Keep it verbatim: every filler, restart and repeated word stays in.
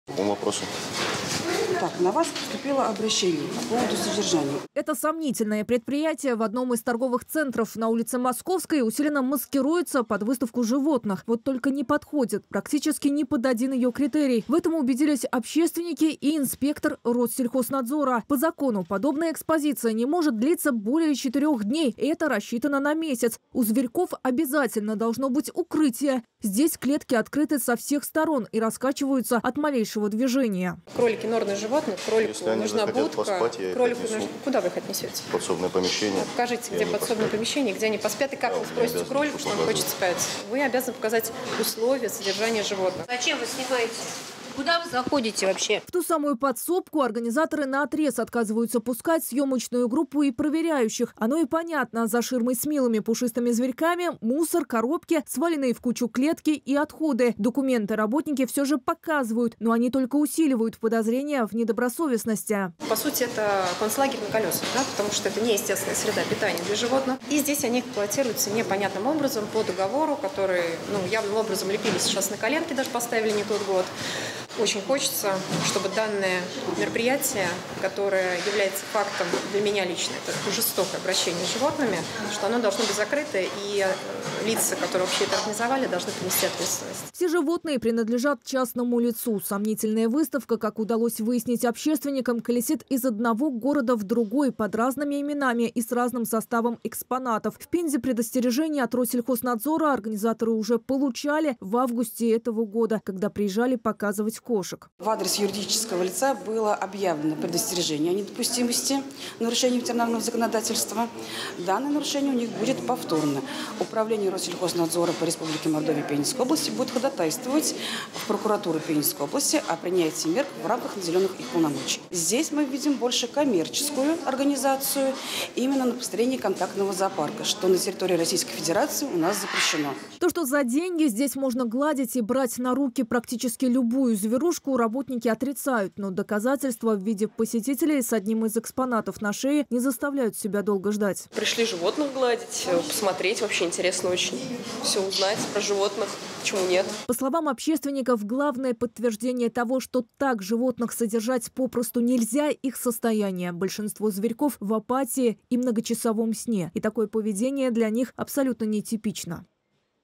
По какому вопросу? Так, на вас поступило обращение по поводу содержания. Это сомнительное предприятие в одном из торговых центров на улице Московской усиленно маскируется под выставку животных. Вот только не подходит практически ни под один ее критерий. В этом убедились общественники и инспектор Россельхознадзора. По закону подобная экспозиция не может длиться более четырех дней. Это рассчитано на месяц. У зверьков обязательно должно быть укрытие. Здесь клетки открыты со всех сторон и раскачиваются от малейшего движения. Кролики – норные животные, кролику Если они нужна захотят будка. поспать, я их Кролику отнесу. нужно... Куда вы их отнесете? В подсобное помещение. Покажите, И где они подсобное поспят. помещение, где они поспят, и как Да, вы я спросите обязан кролика, что он показывать. хочет спать. Вы обязаны показать условия содержания животных. Зачем вы снимаете? Куда вы заходите вообще? В ту самую подсобку организаторы наотрез отказываются пускать съемочную группу и проверяющих. Оно и понятно. За ширмой с милыми пушистыми зверьками мусор, коробки, сваленные в кучу клетки и отходы. Документы работники все же показывают, но они только усиливают подозрения в недобросовестности. По сути, это концлагерь на колесах, да, потому что это не естественная среда питания для животных. И здесь они эксплуатируются непонятным образом по договору, который ну, явным образом лепили сейчас на коленке, даже поставили не тот год. Очень хочется, чтобы данное мероприятие, которое является фактом для меня лично, это жестокое обращение с животными, что оно должно быть закрыто, и лица, которые вообще это организовали, должны понести ответственность. Все животные принадлежат частному лицу. Сомнительная выставка, как удалось выяснить общественникам, колесит из одного города в другой под разными именами и с разным составом экспонатов. В Пензе предостережение от Россельхознадзора организаторы уже получали в августе этого года, когда приезжали показывать кошек. В адрес юридического лица было объявлено предостережение о недопустимости нарушения ветеринарного законодательства. Данное нарушение у них будет повторно. Управление Россельхознадзора по Республике Мордовия и Пензенской области будет ходатайствовать в прокуратуру Пензенской области о принятии мер в рамках наделенных их полномочий. Здесь мы видим больше коммерческую организацию именно на построении контактного зоопарка, что на территории Российской Федерации у нас запрещено. То, что за деньги здесь можно гладить и брать на руки практически любую зверушку, работники отрицают. Но доказательства в виде посетителей с одним из экспонатов на шее не заставляют себя долго ждать. Пришли животных гладить, посмотреть. Вообще интересно очень все узнать про животных. Почему нет? По словам общественников, главное подтверждение того, что так животных содержать попросту нельзя, их состояние. Большинство зверьков в апатии и многочасовом сне. И такое поведение для них абсолютно нетипично.